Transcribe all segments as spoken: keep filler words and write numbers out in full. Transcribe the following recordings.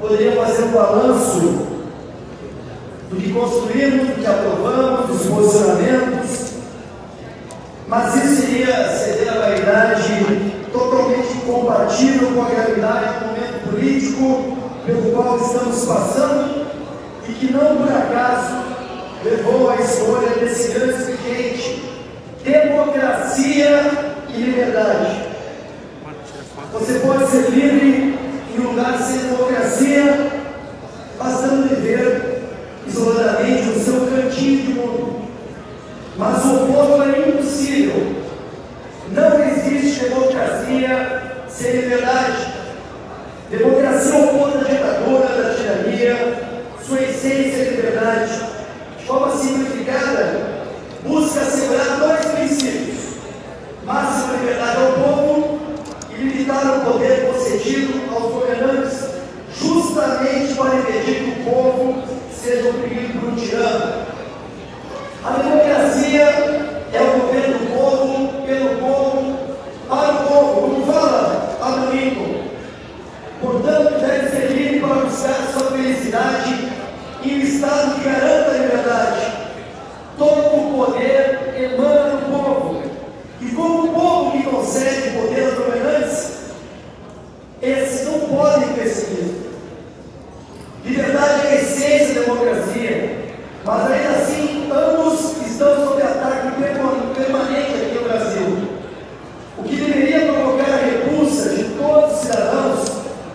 poderia fazer um balanço do que construímos, do que aprovamos, dos posicionamentos, mas isso seria ceder à vaidade totalmente incompatível com a gravidade do momento político pelo qual estamos passando e que não por acaso levou à escolha desse grande expediente: democracia e liberdade. Você pode ser livre em um lugar sem democracia, bastando viver isoladamente no seu cantinho de mundo. Mas o oposto é impossível. Não existe democracia sem liberdade. Democracia oposta à ditadura, da tirania, sua essência é liberdade. De forma simplificada, busca assegurar dois princípios: máxima liberdade ao povo e limitar o poder concedido aos governantes, justamente para impedir que o povo seja oprimido por um tirano. A democracia é o governo do povo, pelo povo, para o povo, como fala Abraham Lincoln. Portanto, deve ser livre para buscar sua felicidade em um Estado que garanta a liberdade. Todo o poder emana do povo, e como o povo que concede poder aos governantes, esses não podem perseguir. Liberdade é a essência da democracia, mas ainda assim ambos estão sob ataque permanente aqui no Brasil. O que deveria provocar a repulsa de todos os cidadãos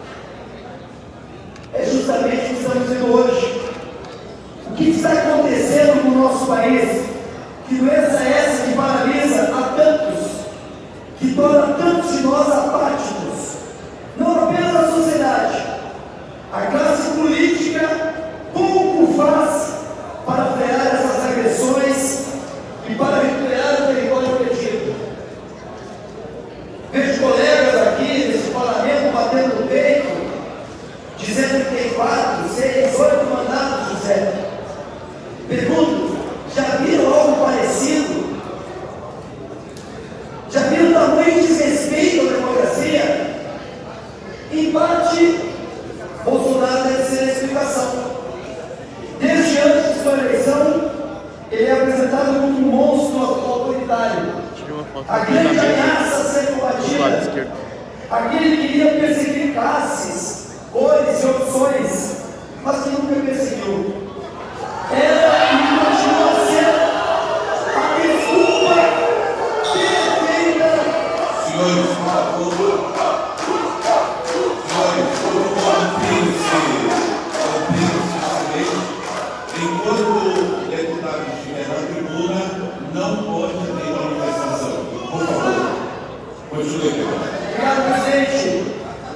é justamente o que estamos vendo hoje. O que está acontecendo no nosso país? Que doença é essa que paralisa a tantos, que torna tantos de nós apáticos? Não apenas a sociedade, a classe política pouco faz para frear essas agressões e para recuperar o território perdido. Vejo colegas aqui nesse parlamento batendo no peito, dizendo que tem quatro, seis, oito mandatos, José. Pergunto: já viram algo parecido? Já viram o tamanho de desrespeito à democracia? Em parte, Bolsonaro deve ser a explicação. Desde antes de sua eleição, ele é apresentado como um monstro autoritário. A grande ameaça a ser combatida. Aquele que queria perseguir classes, cores e opções, mas que nunca perseguiu. Era e continua a ser a desculpa perfeita. Senhores, por favor. Senhores, por favor, enquanto o deputado estiver na tribuna, não pode ter manifestação. Por favor, continue, deputado. Obrigado, presidente.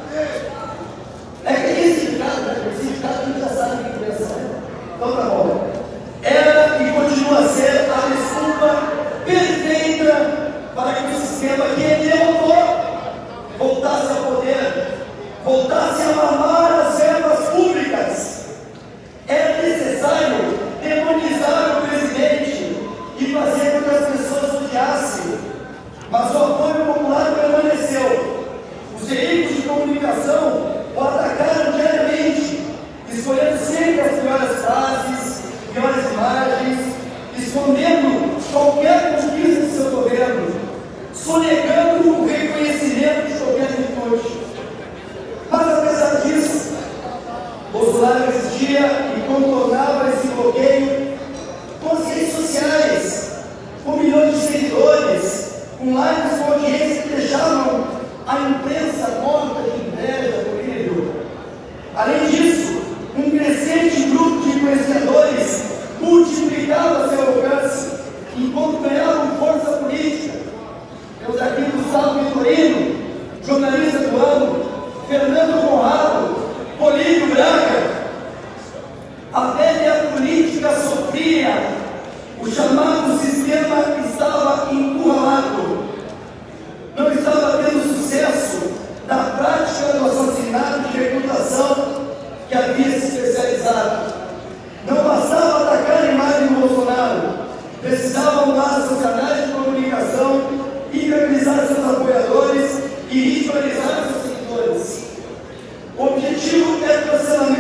É que esse sindicato, esse sindicato a gente já sabe o que pensa, né? Então tá bom. Era e continua a ser a desculpa perfeita para que o sistema que ele derrotou voltasse ao poder, voltasse a mamar as verbas públicas. É necessário demonizar o presidente e fazer com que as pessoas odiassem, mas o apoio popular permaneceu. Os veículos de comunicação o atacaram diariamente, escolhendo sempre as piores frases, piores imagens, escondendo qualquer conquista de seu governo, sonegando o reconhecimento de qualquer virtude. Mas apesar disso, Bolsonaro existia e contornava esse bloqueio com as redes sociais, com milhões de seguidores, com lives com audiência que deixavam a imprensa morta de inveja por ele. Além disso, um crescente grupo de influenciadores multiplicava seu alcance enquanto ganhavam força política. Temos aqui Gustavo Vitorino, jornalista do ano, Fernando Conrado, Polírio Braga. A velha política sofria, o chamado sistema estava encurralado, não estava tendo sucesso na prática do assassinato de reputação que havia se especializado. Não bastava atacar a imagem do Bolsonaro, precisava mudar seus canais de comunicação, inviabilizar seus apoiadores e ritualizar seus seguidores. O objetivo era o cancelamento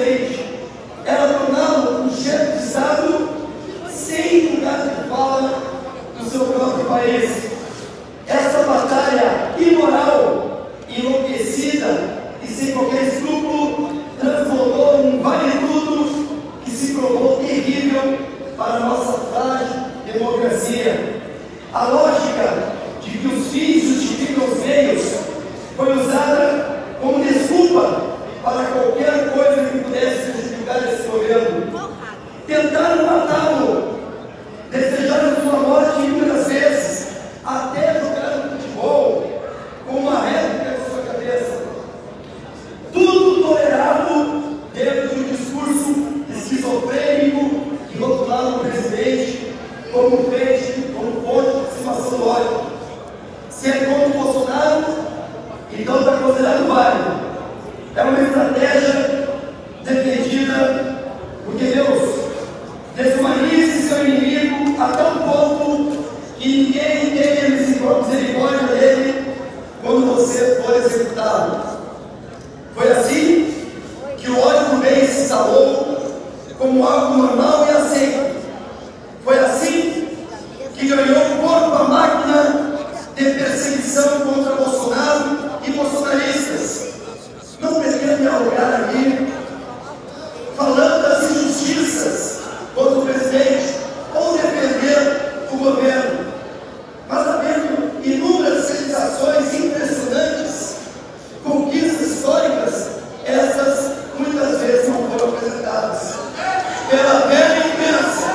presidente. Ela tornava um chefe de Estado sem lugar de fala do seu próprio país. Essa batalha imoral, enlouquecida e sem qualquer escrúpulo transformou num vale-tudo que se provou terrível para a nossa frágil democracia. A lógica de que os fins justificam os meios foi usada como desculpa para qualquer coisa que pudesse justificar esse governo. Tentaram matá-lo, desejaram sua morte inúmeras vezes, até jogar no futebol com uma réplica de sua cabeça. Tudo tolerado dentro de um discurso esquizofrênico que rotulava o presidente como feixe, como fonte de aproximação do ódio. Se é contra o Bolsonaro, então está considerado válido. É uma estratégia defendida porque Deus desumanize seu inimigo a tal ponto que ninguém tenha misericórdia dele quando você for executado. Foi assim que o ódio do bem se instalou como algo normal e aceito. Foi assim que ganhou corpo a máquina de perseguição contra Bolsonaro e bolsonaristas. Não pretendo dialogar aqui falando das injustiças contra o presidente ou defender o governo, mas havendo inúmeras realizações impressionantes, conquistas históricas, essas muitas vezes não foram apresentadas pela velha imprensa.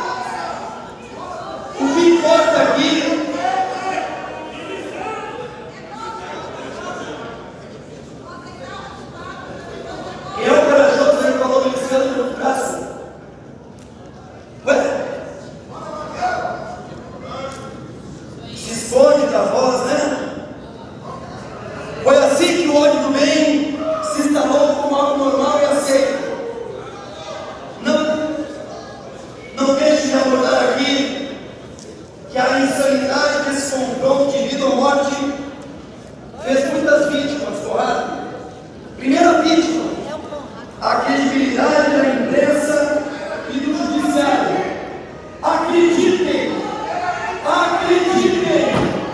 O que importa aqui é o corajoso que falou do Luciano no braço. Ué? Se esconde da voz, né? Foi assim que o ódio do bem se instalou como algo normal e aceito. Não, não deixe de abordar aqui que a insanidade desse confronto de vida ou morte fez muitas vítimas, correto? Primeira vítima, a credibilidade da imprensa e do judiciário. Acreditem, acreditem.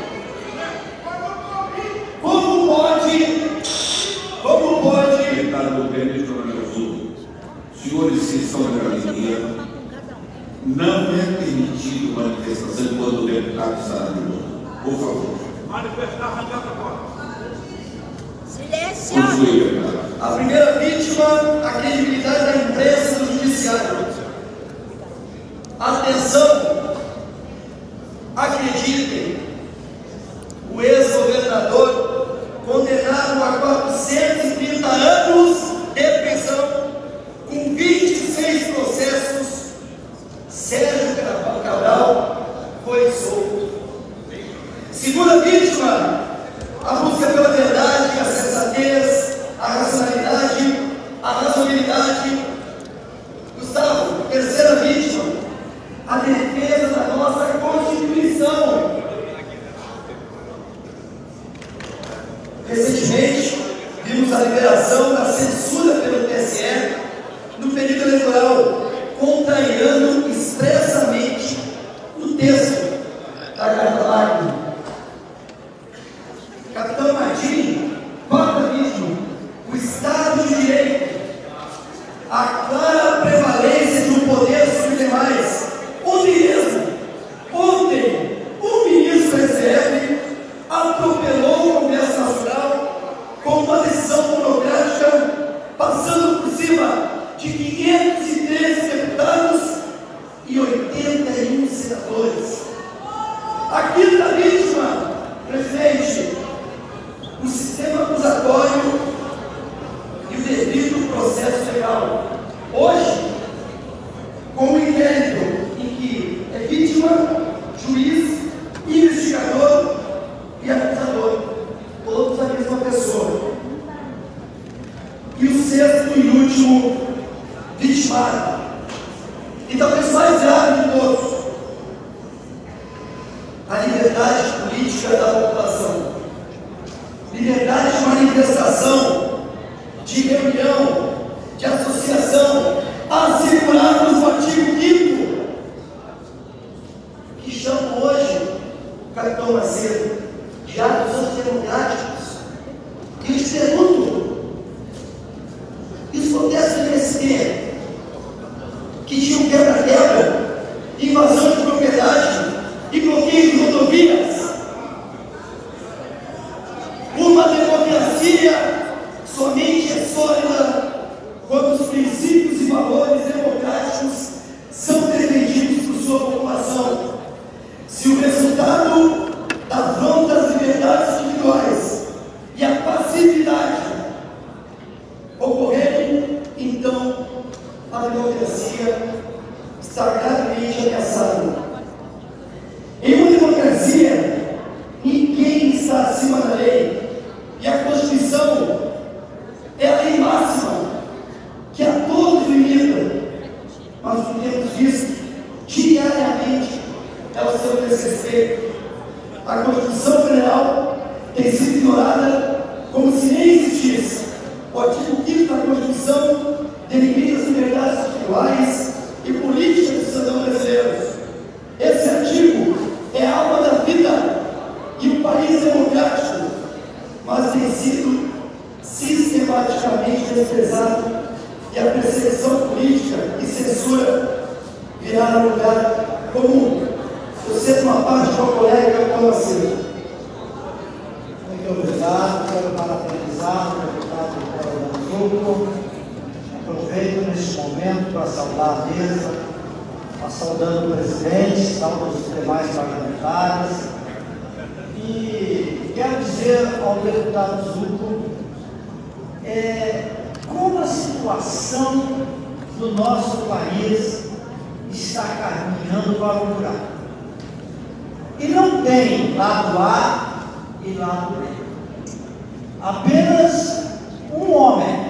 Como pode, como pode... Deputado do Grêmio, Coronel Azul, senhores que estão na galeria, não é permitido manifestação enquanto o deputado está na tribuna. Por favor. Manifestar arrancando a porta. Silêncio! Continue, deputado. A primeira vítima, a credibilidade da imprensa e do judiciário. Atenção, acreditem, o ex-governador condenado a quatrocentos e trinta anos de prisão, com vinte e seis processos, Sérgio Cabral foi solto. Segunda vítima, a busca pela verdade, a sensatez, a racionalidade, a razoabilidade. Gustavo, terceira vítima, a defesa da nossa Constituição. Recentemente, vimos a liberação da censura pelo T S E no período eleitoral, contrariando expressamente o texto da Carta Magna. Capitão Martim, quarta vítima, o Estado de Direito, a clara prevalência de um poder sobre demais. Ontem mesmo, ontem, o ministro do S T F atropelou o Congresso Nacional com uma decisão monocrática, passando por cima de quinhentos e treze deputados e oitenta e um senadores. A quinta vítima, presidente, o sistema acusatório e o devido processo legal. Hoje, com o inquérito em que é vítima, juiz, investigador e acusador, todos a mesma pessoa. E o sexto e último vitimado, e talvez mais grave de todos, a liberdade política da população. Liberdade de manifestação, de reunião, de associação, democracia está gravemente ameaçada. Em uma democracia, ninguém está acima da lei, e a Constituição é a lei máxima que a todos limita. Mas o que temos visto diariamente é o seu desrespeito. A Constituição Federal tem sido ignorada como se nem existisse. O artigo quinto da Constituição delimita as liberdades individuais e políticas dos cidadãos brasileiros. Esse artigo é a alma da vida e o país democrático, mas tem sido sistematicamente desprezado, e a perseguição política e censura viraram lugar comum. Eu cedo uma parte para o colega Tomacino. Muito obrigado, quero parabenizar o deputado Paulo. Aproveito neste momento para saudar a mesa, a saudando o presidente, saudando os demais parlamentares, e quero dizer ao deputado Zucco é, como a situação do nosso país está caminhando para o buraco. E não tem lado A e lado B. Apenas um homem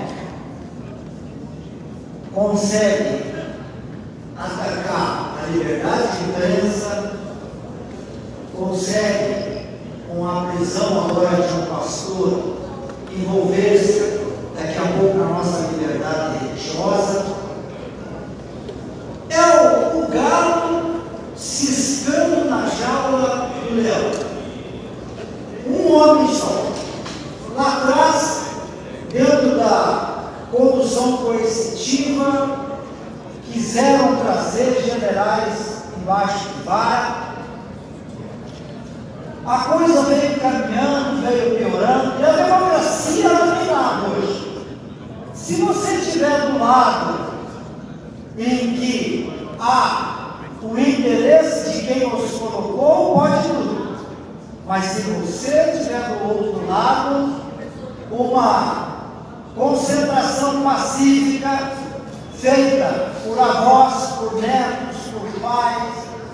consegue atacar a liberdade de imprensa, consegue, com a prisão agora de um pastor, envolver-se daqui a pouco na nossa liberdade religiosa. É o, o galo ciscando na jaula do leão. Um homem só. Lá atrás, dentro da condução coercitiva, quiseram trazer generais embaixo de vara. A coisa veio caminhando, veio piorando, e a democracia não tem nada hoje. Se você estiver do lado em que há o interesse de quem os colocou, pode tudo. Mas se você estiver do outro lado, uma concentração pacífica feita por avós, por netos, por pais,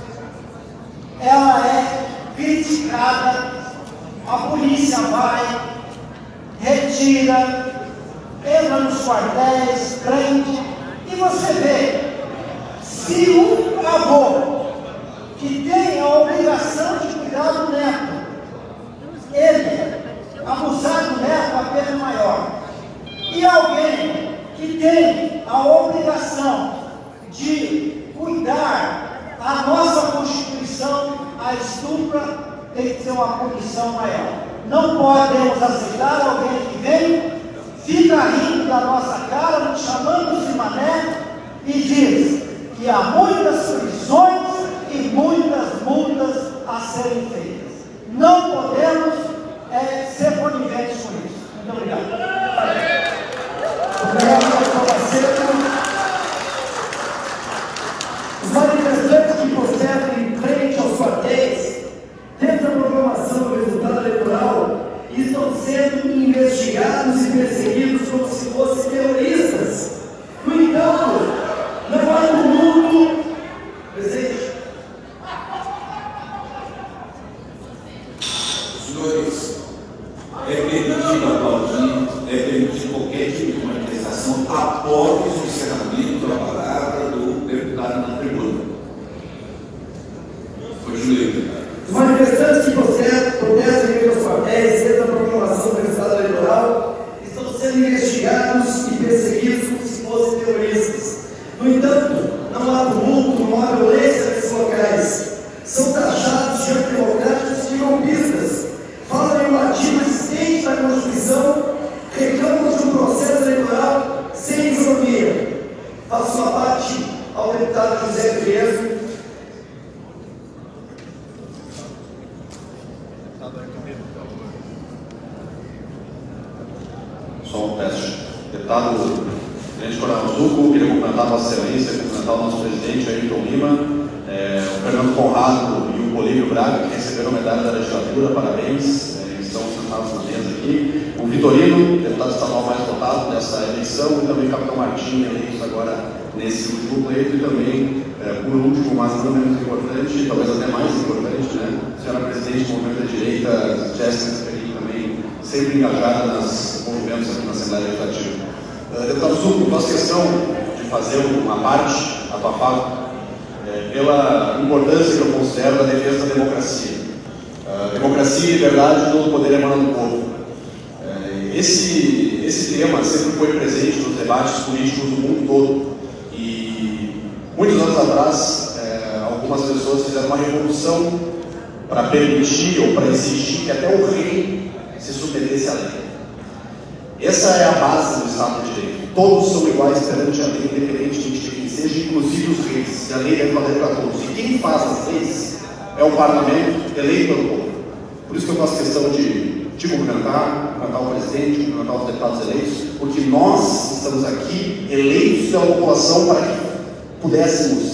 ela é criticada, a polícia vai, retira, entra nos quartéis, prende, e você vê, se um avô que tem a obrigação de cuidar do neto, ele abusar do neto, a pena maior, e alguém que tem a obrigação de cuidar a nossa Constituição, a estupra, tem que ser uma punição maior. Não podemos aceitar alguém que vem, fica rindo da nossa cara, nos chamando de mané, e diz que há muitas prisões e muitas multas a serem feitas. Não podemos é, ser coniventes com isso. Muito obrigado. Obrigado, doutor Macedo. Os manifestantes que protestam em frente aos quartéis, dentro da programação do resultado eleitoral, estão sendo investigados e perseguidos como se fossem terroristas. No entanto, não há no mundo, presidente. Senhores, é permitido aplaudir, é permitido qualquer tipo de manifestação após o encerramento da palavra do deputado na tribuna. Continue, deputado. Os manifestantes que protestam em frente aos quartéis, dentro da programação do resultado eleitoral, estão sendo investigados e perseguidos como se fossem terroristas. No entanto, não há tumulto, não há violência nesses locais. São taxados de antidemocráticos e golpistas. Falam em um artigo existente da Constituição, reclamam de um processo eleitoral sem isonomia. Faço uma parte ao deputado José Fieso. Só um teste. Deputado presidente Coronel Zucco, queria cumprimentar a Vossa Excelência, cumprimentar o nosso presidente Ayrton Lima, é, o Fernando Conrado e o Polírio Braga, que receberam a medalha da legislatura, parabéns, é, estão sentados na mesa aqui. O Vitorino, deputado estadual mais votado dessa eleição, e também o capitão Martim, eleito agora nesse último pleito. E também, é, por último, mas não menos importante, talvez até mais importante, né, a senhora presidente do Movimento da Direita, Jéssica Sperling, também sempre engajada nos movimentos aqui na Assembleia Legislativa. Uh, deputado Zucco, faço questão de fazer uma parte, a tua fala, é, pela importância que eu considero da defesa da democracia. Uh, democracia e liberdade do poder emanando do povo. Uh, esse, esse tema sempre foi presente nos debates políticos do mundo todo. E muitos anos atrás, uh, algumas pessoas fizeram uma revolução para permitir ou para exigir que até o rei se submetesse à lei. Essa é a base do Estado de Direito. Todos são iguais perante a lei, independentemente de quem seja, inclusive os reis. E a lei deve valer para todos. E quem faz as leis é o parlamento eleito pelo povo. Por isso que eu faço questão de te cumprimentar, cumprimentar o presidente, cumprimentar os deputados eleitos, porque nós estamos aqui eleitos pela população para que pudéssemos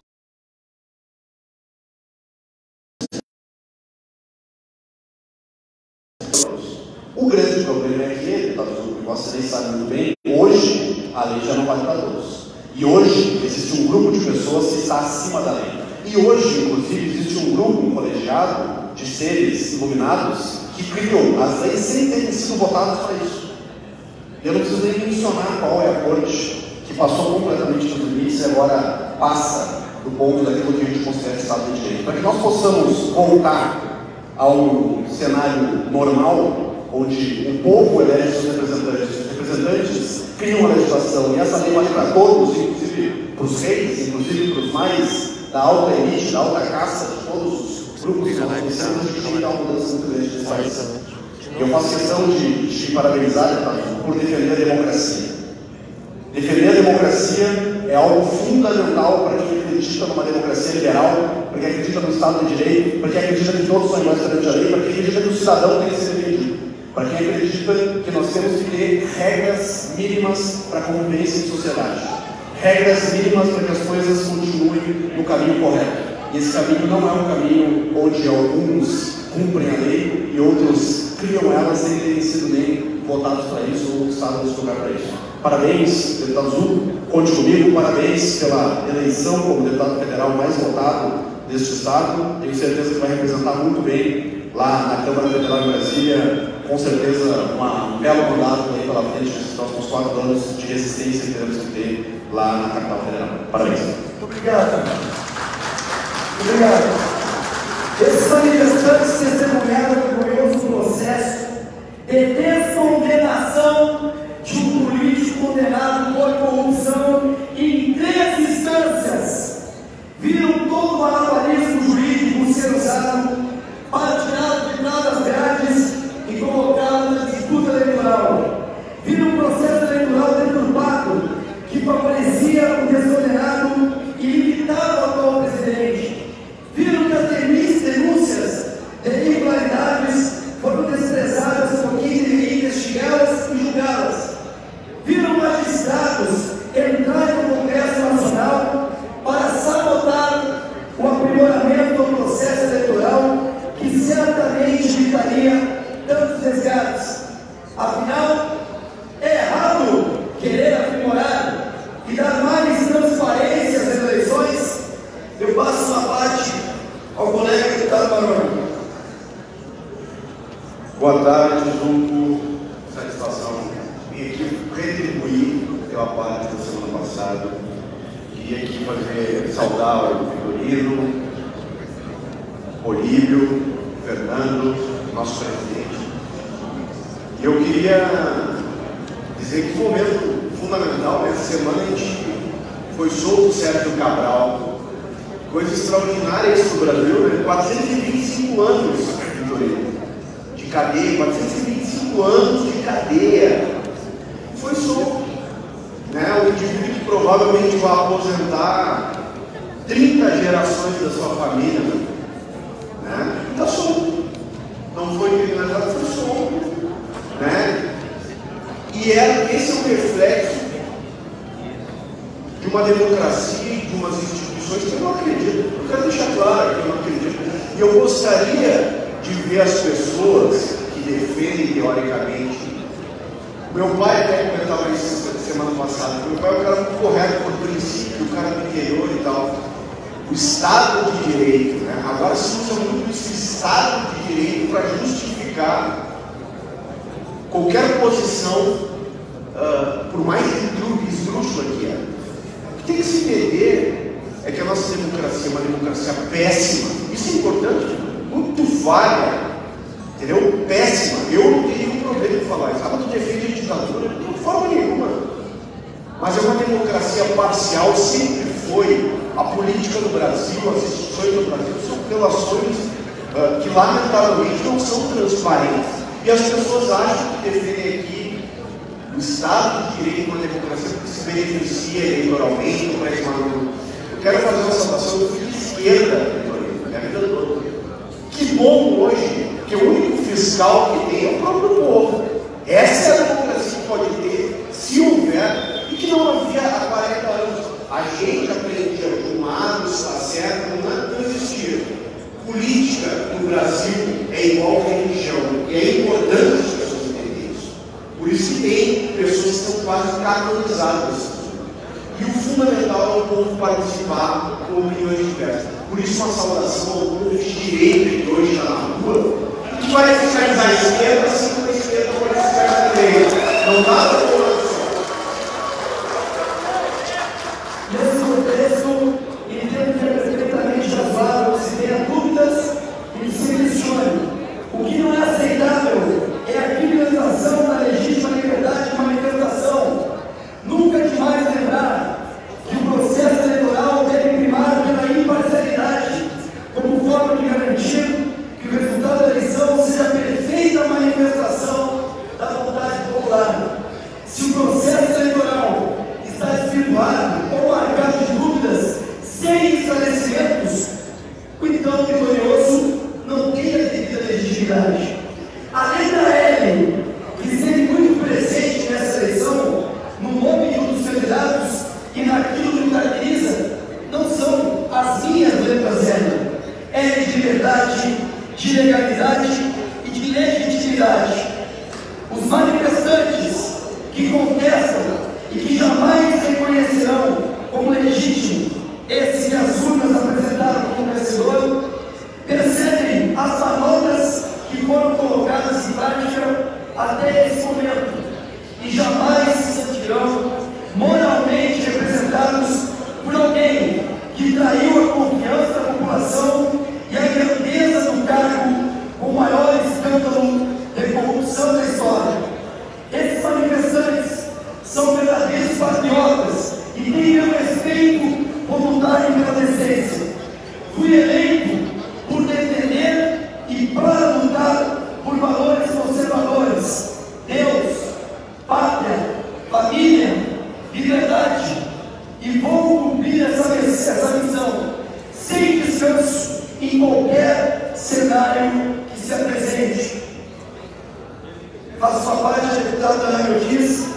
O grande problema é que, deputado Zucco, vocês sabem muito bem, hoje a lei já não vale para todos. E hoje existe um grupo de pessoas que está acima da lei. E hoje, inclusive, existe um grupo, um colegiado de seres iluminados que criam as leis sem terem sido votadas para isso. Eu não preciso nem mencionar qual é a corte que passou completamente dos limites e agora passa do ponto daquilo que a gente considera Estado de Direito. Para que nós possamos voltar a um cenário normal, onde o povo elege seus representantes, os representantes criam a legislação, e essa lei vale para todos, inclusive para os reis, inclusive para os mais da alta elite, da alta casta, de todos os grupos que nós conhecemos, a gente tem que dar uma mudança muito grande nesse país. Eu faço questão de te parabenizar, deputado, por defender a democracia. Defender a democracia é algo fundamental para quem acredita numa democracia liberal, para quem acredita no Estado de Direito, para quem acredita que todos são iguais perante a lei, para quem acredita que o cidadão tem que ser defendido, para quem acredita que nós temos que ter regras mínimas para a convivência em sociedade, regras mínimas para que as coisas continuem no caminho correto. E esse caminho não é um caminho onde alguns cumprem a lei e outros criam ela sem terem sido nem votados para isso ou Estado nesse lugar para isso. Parabéns, deputado Zucco, conte comigo, parabéns pela eleição como deputado federal mais votado deste Estado. Tenho certeza que vai representar muito bem lá na Câmara Federal de Brasília, com certeza uma, um belo mandato aí pela frente nesses próximos quatro anos de resistência que teremos que ter lá na capital federal. Parabéns. Muito obrigado. Obrigado. Esses manifestantes testemunharam o glorioso processo de descondenação de um político condenado por corrupção em três instâncias. Viram todo o malabarismo jurídico ser usado para tirar o tribunal das grades e colocá-lo na disputa eleitoral. Viram um processo eleitoral deturpado que favorecia o descondenado e limitava o atual presidente. Viram que as denúncias de irregularidades foram desprezadas por quem deveria investigá-las e julgá-las. Viram magistrados entrarem no Congresso Nacional para sabotar o aprimoramento do processo eleitoral que certamente evitaria tantos resgates. Afinal, é errado querer aprimorar e dar mais transparência às eleições? Eu passo uma parte ao colega deputado Baroni. Boa tarde, Zucco. Satisfação. Vim aqui retribuir pela parte da semana passada. Queria aqui fazer, saudar o Vitorino, Olívio, Fernando, nosso presidente. E eu queria dizer que foi um momento fundamental. Nessa semana a gente foi solto o Sérgio Cabral. Coisa extraordinária isso no Brasil, né? quatrocentos e vinte e cinco anos, Vitorino, de cadeia, quatrocentos e vinte e cinco anos de cadeia. Foi solto, né? Um indivíduo que provavelmente vai aposentar trinta gerações da sua família, né? Está solto. Não foi criminalizado, foi solto, né? E é, esse é um reflexo de uma democracia e de umas instituições que eu não acredito. Eu quero deixar claro que eu não acredito. E eu gostaria de ver as pessoas que defendem teoricamente. Meu pai até comentava isso semana passada. sabe? Meu pai é um cara muito correto por princípio, o cara do interior e tal. O Estado de Direito, né? Agora se usa muito esse Estado de Direito para justificar qualquer posição, uh, por mais esdrúxula que é. O que tem que se entender é que a nossa democracia é uma democracia péssima. Isso é importante, muito falha, entendeu? Péssima. Eu não tenho nenhum problema em falar isso. Ah, mas tu defende a ditadura? Não, de forma nenhuma. Mas é uma democracia parcial, sempre foi. A política no Brasil, as instituições no Brasil são relações uh, que lamentavelmente não são transparentes. E as pessoas acham que defendem aqui o Estado de Direito, uma democracia que se beneficia eleitoralmente, para esmagar. Eu quero fazer uma salvação, eu fui de esquerda, minha vida toda. Que bom hoje que o único fiscal que tem é o próprio povo. Essa é a democracia que pode ter, se houver, e que não havia há quarenta anos. A gente aprendia de um lado, está certo, não existia. Política no Brasil é igual a religião, e é importante as pessoas entenderem isso. Por isso que tem pessoas que estão quase canonizadas. E o fundamental é o povo participar com opiniões diversas. Por isso, uma saudação ao povo de direita que hoje está na rua, que vai fiscalizar a esquerda, assim como a esquerda pode fiscalizar a direita. Não dá para todos. Nesse contexto, entendo que é perfeitamente razoável se tenha dúvidas e se questione. O que não é aceitável é a criminalização da legítima liberdade de manifestação. Nunca é demais lembrar que o processo eleitoral deve primar pela imparcialidade, como forma de garantir que o resultado da eleição seja a perfeita manifestação da vontade popular. Se o processo eleitoral está desvirtuado ou marcado de dúvidas, sem esclarecimentos, o então vitorioso não tem a devida legitimidade. A letra L, que esteve muito presente nessa eleição, no nome de um dos candidatos e naquilo que o caracteriza, não são as minhas letras L. L de liberdade, de legalidade e de legitimidade. Os manifestantes que contestam e que jamais reconhecerão como legítimo esse que as urnas apresentaram como vencedor, percebem as manobras que foram colocadas em prática até esse momento e jamais se sentirão moralmente representados por alguém que traiu a confiança da população e a grandeza do cargo com o maior escândalo de corrupção da história. Esses manifestantes são verdadeiros patriotas e têm meu respeito por lutarem pela decência. Fui eleito por defender e para lutar por valores conservadores: Deus, pátria, família, liberdade. E vou cumprir essa, essa missão sem descanso em qualquer cenário que se apresente. Faço sua parte, deputado Ana Ortiz.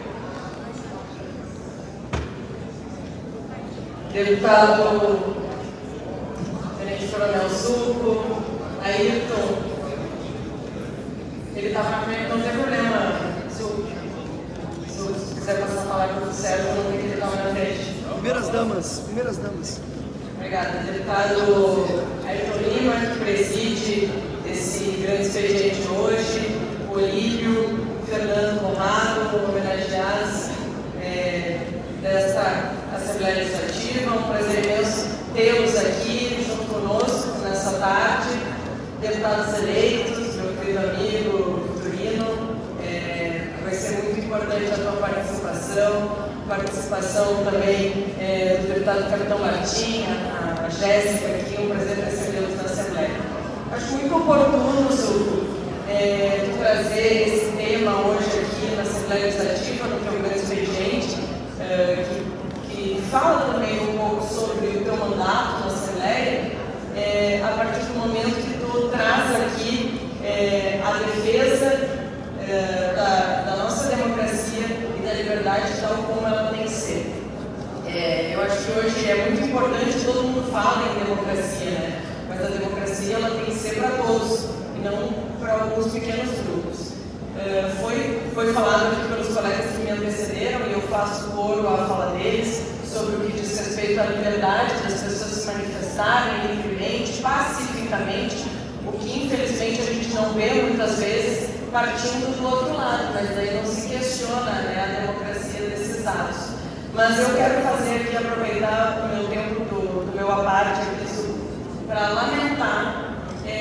Deputado Tenente Coronel Zucco, Ayrton, ele estava na frente, não tem problema, se você quiser passar a palavra para o Sérgio, não tem que ele estava na frente. Primeiras damas, primeiras damas. Obrigada. Deputado Ayrton Lima, que preside esse grande expediente hoje, Olívio, Fernando Conrado, homenageados é, desta Assembleia Legislativa. É um prazer imenso tê-los aqui junto conosco nessa tarde. Deputados eleitos, meu querido amigo Vitorino, é, vai ser muito importante a tua participação, participação também é, do deputado Capitão Martim, a, a Jéssica aqui, um prazer recebê-los na Assembleia. Acho muito oportuno, Zucco, é, trazer esse tema hoje aqui na Assembleia Legislativa, no teu grande expediente, é, que, que fala também um pouco sobre o teu mandato na Assembleia, é, a partir do momento que tu traz aqui é, a defesa é, da, da nossa democracia e da liberdade tal como ela tem que ser. É, eu acho que hoje é muito importante, todo mundo fala em democracia, né? Mas a democracia ela tem que ser para todos e não para alguns pequenos grupos. É, foi, foi falado aqui pelos colegas que me antecederam e eu falo faço coro à fala deles sobre o que diz respeito à liberdade das pessoas se manifestarem livremente, pacificamente, o que infelizmente a gente não vê muitas vezes partindo do outro lado, mas daí não se questiona, né, a democracia desses atos. Mas eu quero fazer aqui, aproveitar o meu tempo do, do meu aparte aqui para lamentar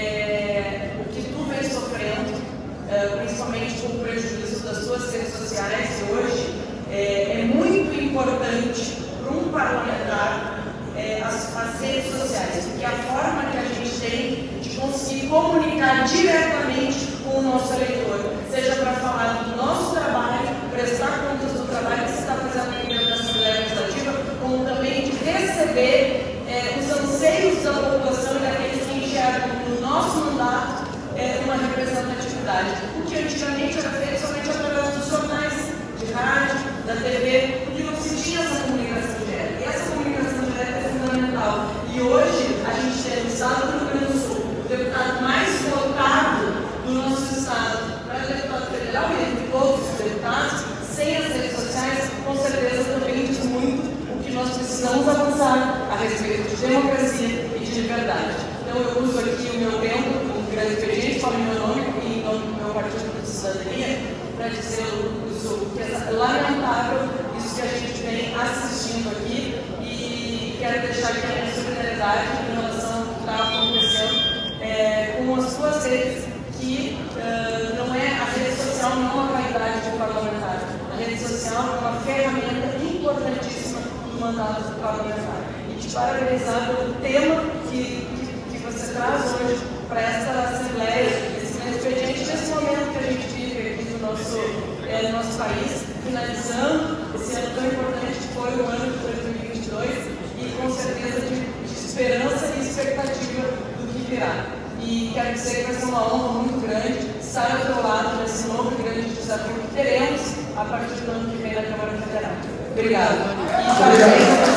é, o que tu vem sofrendo, é, principalmente com o prejuízo das tuas redes sociais, que hoje é, é muito importante para um parlamentar é, as, as redes sociais, porque a forma que a gente tem de conseguir comunicar diretamente com o nosso eleitor, seja para falar do nosso trabalho, prestar contas do trabalho que se está fazendo aqui dentro da Assembleia Legislativa, como também de receber é, os anseios da população e daqueles que enxergam no nosso mandato é, uma representatividade. O que antigamente era feito somente através dos jornais, de rádio, da T V, porque não se tinha essa comunicação direta. E essa comunicação direta é fundamental. E hoje a gente tem no estado do Rio Grande do Sul o deputado mais votado do nosso estado para deputado federal e entre todos os deputados, sem as redes sociais, com certeza também diz muito o que nós precisamos avançar a respeito de democracia e de liberdade. Então eu uso aqui o meu tempo, o grande expediente, falo em meu nome e em nome do meu Partido de Cidadania, para dizer o que é lamentável isso que a gente vem assistindo aqui, e quero deixar aqui a minha solidariedade em relação ao que está acontecendo é, com as suas redes, que uh, não é, a rede social não é uma vaidade de parlamentar. A rede social é uma ferramenta importantíssima do mandato do parlamentar. E te parabenizar pelo tema que, que, que você traz hoje para esta Assembleia, esse expediente, nesse momento que a gente vive aqui no nosso, é, no nosso país, finalizando esse ano tão importante que foi o ano de dois mil e vinte e dois, e com certeza de, de esperança e expectativa do que virá. E quero dizer que vai ser uma honra muito grande estar ao teu lado nesse novo e grande desafio que teremos a partir do ano que vem na Câmara Federal. Obrigada. E parabéns a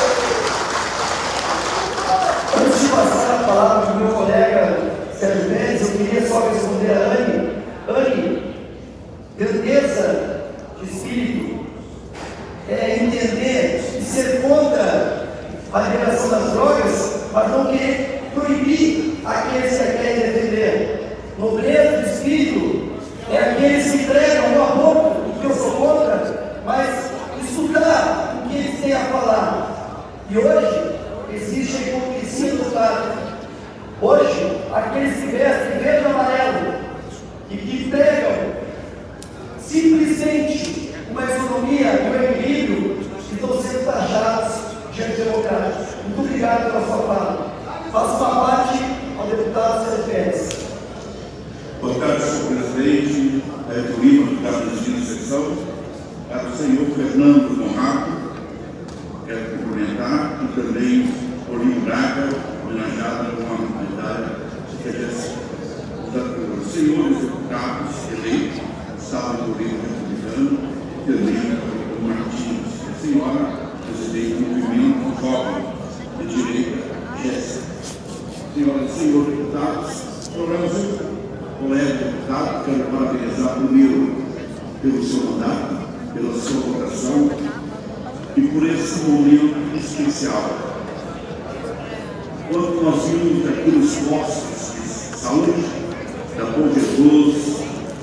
vocês. Antes de passar a palavra para o meu colega Sérgio Mendes, eu queria só responder a Anne. Anne, grandeza de espírito é entender e ser contra a liberação das drogas, mas não querer proibir aqueles que a querem defender. Nobreza de espírito é aqueles que pregam no aborto, o que eu sou contra, mas estudar o que eles têm a falar. E hoje existe a hipocrisia do lado. Hoje, aqueles que vestem verde e amarelo e que pregam simplesmente uma economia, um equilíbrio, estão sendo taxados de antidemocráticos. Muito obrigado pela sua fala. Faço uma parte ao deputado Sérgio Pérez. Boa tarde, senhor presidente, do Lima, deputado da Justiça de Secção, ao senhor Fernando Conrado, quero cumprimentar, e também Olívio Braga, homenageado com a medalha de redenção. Os senhores deputados eleitos, Estado do Governo Republicano, e também o Martins, a senhora presidente do Movimento Jovem de Direita, Jéssica. Senhoras e senhores deputados, programa colega deputado, quero parabenizar primeiro pelo seu mandato, pela sua votação e por esse momento especial. Quando nós vimos aqui nos postos de saúde, da Bom Jesus,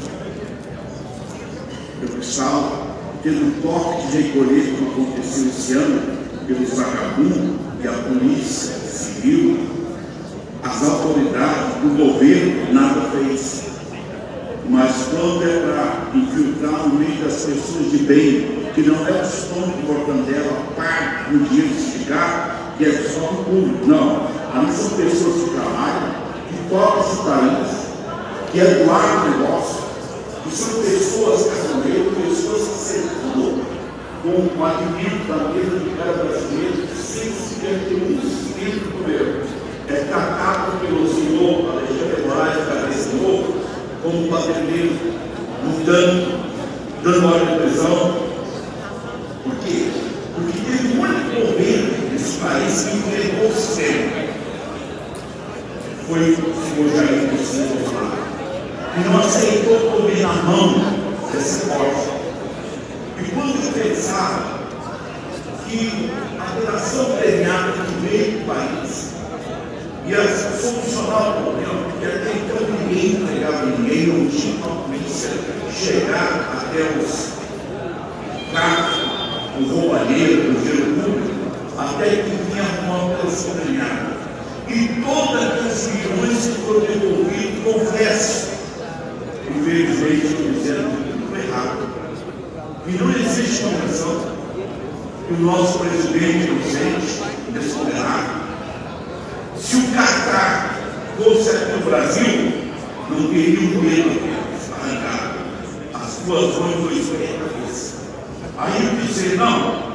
do Sal, tendo toque de recolher que aconteceu esse ano pelos vagabundos e a polícia civil, as autoridades do governo nada fez. Mas quando é para infiltrar no meio das pessoas de bem, que não é o estômago importante dela, parte do dinheiro de ficar, que é só do público. Não. Ali são pessoas que trabalham, que tocam esse país, que é do agronegócio, que são pessoas casamento, pessoas que circulam com o alimento da mesa de cada brasileiro, sem sequer ter um espírito do governo. É tratado pelo senhor Alexandre Moraes Cabeça Novo como um patrulheiro, lutando, dando ordem de prisão. Por quê? Porque teve um único governo nesse país que entregou o sistema. Foi o senhor Jair Bolsonaro, que não aceitou comer na mão desse corte. E quando pensava que a operação premiada que veio do país ia solucionar o problema, porque até então ninguém entregava ninguém, não tinha uma polícia chegar até os carros, o roubalheiro, o dinheiro público, até que vinha uma operação premiada. E todos aqueles milhões que foram devolvidos, confesso, infelizmente, estou dizendo que tudo errado. E não existe convenção que o nosso presidente inocente, descondenado, se o Catar fosse aqui no Brasil, não teria um dedo arrancado. As duas mãos do Israel na cabeça. Aí eu disse, não,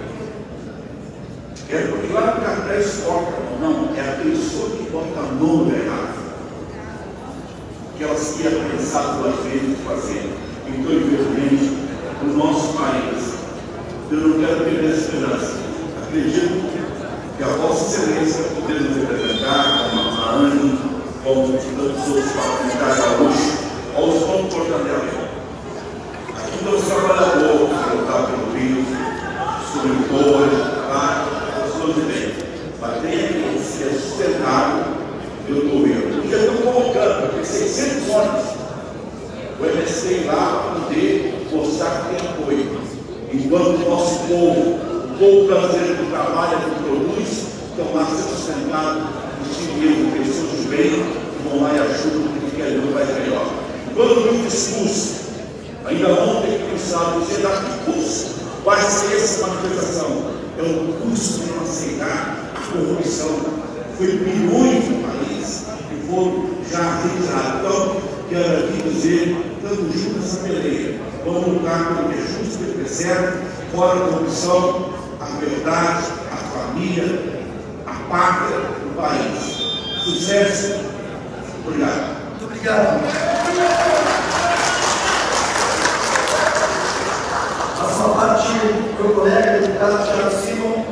é porque lá no Catar escoca, não, é a pessoa que bota a mão no errado, que elas iam pensar duas vezes fazer. Então, infelizmente, no nosso país, eu não quero perder a esperança. Acredito que a Vossa Excelência podemos representar, como a Anjo, como tantos outros parlamentares gaúchos, aos comportamentos. Aqui os trabalhadores, que lutar pelo Rio, os produtores, as pessoas de bem. Mas tem aqueles que é sustentável pelo governo. E eu estou colocando, porque seiscentos horas o M S T lá para poder mostrar que tem apoio. Enquanto o nosso povo, o povo brasileiro que trabalha, que produz, estão lá sendo sustentado por si mesmo, pessoas de bem, que vão lá e ajudam porque querem um país melhor. Quando eu discurso, ainda ontem que pensava, dizer a que custo vai ser essa manifestação? É o custo de não aceitar a corrupção. Foi bilhões no país que foram já retirados. Então, quero aqui dizer, estamos juntos nessa peleia. Vamos lutar pelo que é justo, pelo que é certo, fora a corrupção, a verdade, a família, a pátria do país. Sucesso. Obrigado. Muito obrigado. A sua parte, meu colega, deputado Thiago Simon.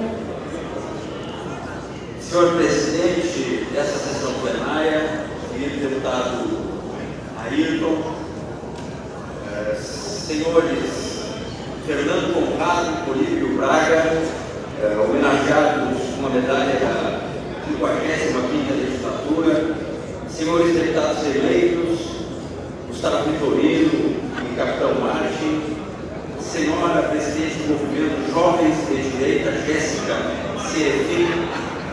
Senhor presidente dessa sessão plenária, querido deputado Ayrton, eh, senhores Fernando Conrado e Olívio Braga, eh, homenageados com uma medalha da cinquagésima quinta legislatura, senhores deputados eleitos, Gustavo Vitorino e Capitão Martin, senhora presidente do movimento Jovens de Direita, Jéssica Serafim,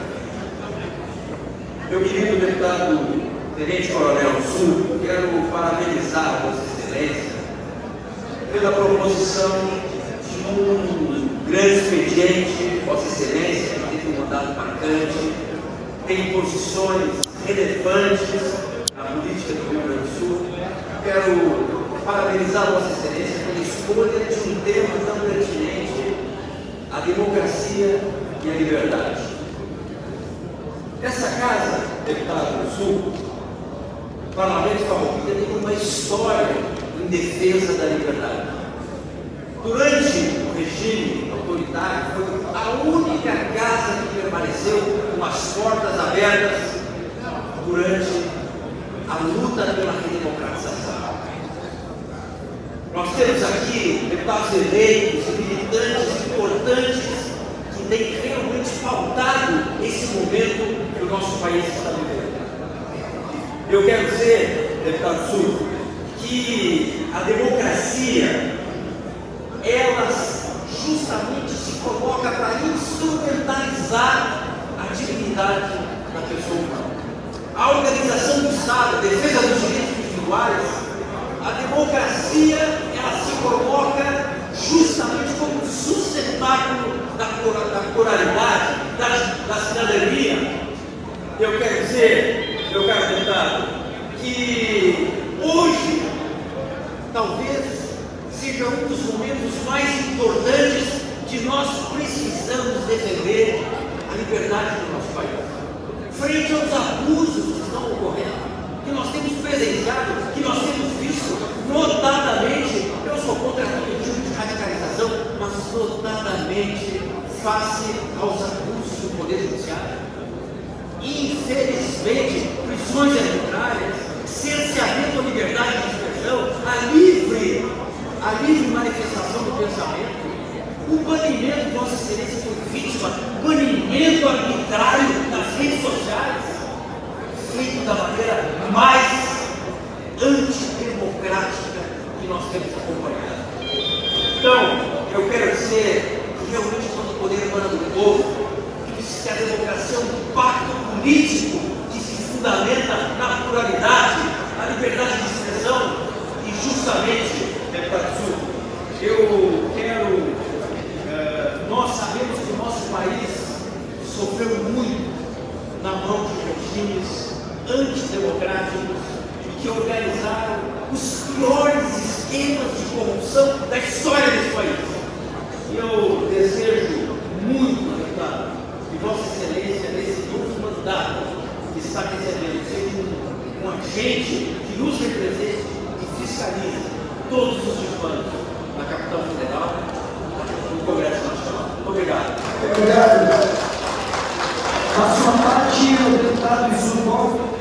meu querido deputado Tenente Coronel Sul, quero parabenizar Vossa Excelência pela proposição de um grande expediente. Vossa Excelência teve um mandato marcante, tem posições relevantes na política do Rio Grande do Sul. Quero parabenizar Vossa Excelência pela escolha de um tema tão pertinente, a democracia e a liberdade. Essa casa, deputado do Sul, o Parlamento Farroupilha tem uma história em defesa da liberdade. Durante o regime autoritário, foi a única casa que permaneceu com as portas abertas durante a luta pela redemocratização. Nós temos aqui deputados eleitos e militantes importantes que têm realmente pautado esse momento que o nosso país está vivendo. Eu quero dizer, deputado Sul, que a democracia, ela justamente se coloca para instrumentalizar a dignidade da pessoa humana. A organização do Estado, a defesa dos direitos individuais, a democracia, ela se coloca justamente como sustentáculo da, da pluralidade, da, da cidadania. Eu quero dizer, meu caro deputado, que hoje talvez seja um dos momentos mais importantes que nós precisamos defender a liberdade do nosso país. Frente aos abusos que estão ocorrendo, que nós temos presenciado, que nós temos visto, notadamente, eu sou contra todo tipo de radicalização, mas notadamente face aos abusos do Poder Judiciário. Infelizmente, prisões arbitrárias, cerceamento à liberdade de expressão, a livre, a livre manifestação do pensamento, O banimento, Vossa Excelência foi vítima, banimento arbitrário nas redes sociais, feito da maneira mais antidemocrática que nós temos acompanhado. Então, eu quero dizer que realmente quando o poder emana do povo, que a democracia é um pacto político que se fundamenta na pluralidade, na liberdade de expressão e justamente, deputado Zucco, eu quero, eh, nós sabemos que o nosso país sofreu muito na mão de regimes antidemocráticos e que organizaram os piores esquemas de corrupção da história desse país. E eu desejo muito, deputado, que Vossa Excelência, nesse novo mandato que está recebendo, seja um, um agente que nos represente e fiscalize todos os desmandos na capital federal, no Congresso Nacional. Obrigado. Obrigado. A sua parte, o deputado Zucco.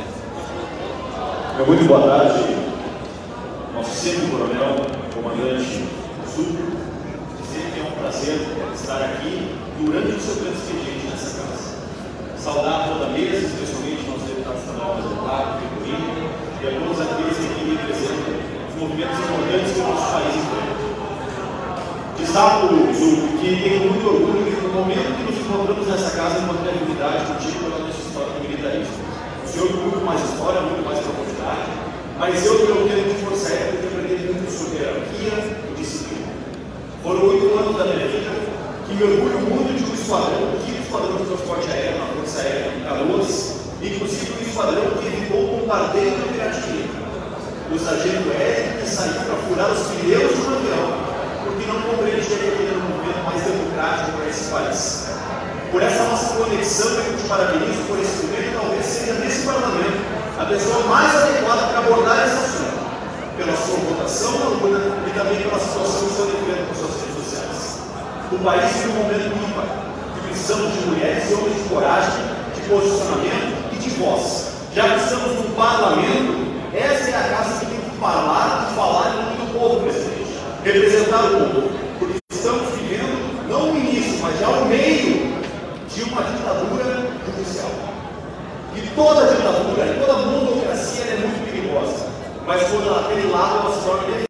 Muito boa tarde, nosso sempre coronel, comandante Zucco. Sempre é um prazer estar aqui durante o seu grande expediente nessa casa. Saudar toda a mesa, especialmente nosso deputado estadual, deputado Pecorino, e a todos aqueles que aqui representam os movimentos importantes que o nosso país enfrenta. Destaco, Zucco, que tenho muito orgulho que no momento que nos encontramos nessa casa encontrei a unidade contigo pela nossa história do militarismo. O senhor com muito mais história, muito mais profundidade, mas eu, pelo tempo de Força Aérea, tenho aprendido muito sobre hierarquia e disciplina. Foram oito anos da minha vida que me orgulho muito de um esquadrão, o quinto esquadrão de transporte aéreo na Força Aérea em Canoas, inclusive um esquadrão que evitou o bombardeio do Piratinha. O sargento Érico que saiu para furar os pneus de um avião, porque não compreendia que aquele era um movimento mais democrático para esse país. Por essa nossa conexão, eu te parabenizo por esse momento, talvez seja nesse parlamento a pessoa mais adequada para abordar esse assunto, pela sua votação e também pela situação que o senhor enfrenta com suas redes sociais. O país vive um momento ímpar, que precisamos de mulheres e homens de coragem, de posicionamento e de voz. Já que estamos no parlamento, essa é a casa que tem que falar e falar em nome do povo, presidente, representar o povo, porque estamos vivendo não o início, mas já o meio de uma ditadura judicial. E toda ditadura, toda monocracia é muito perigosa, mas quando ela tem lado, ela se torna